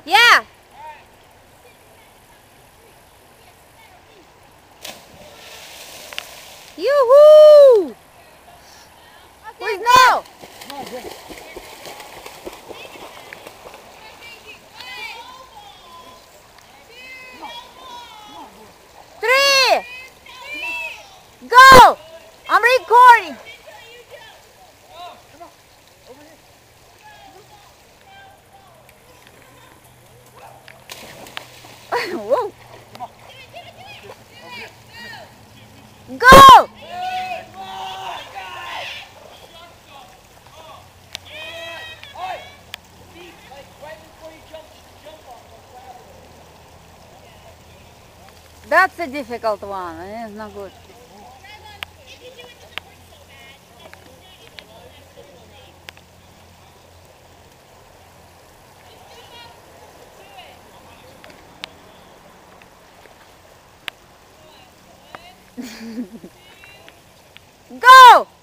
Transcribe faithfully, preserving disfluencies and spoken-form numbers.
Yeah. Yoo-hoo! Where's no? Three. Go. I'm recording. Whoa. Go. That's a difficult one. It's not good. Go!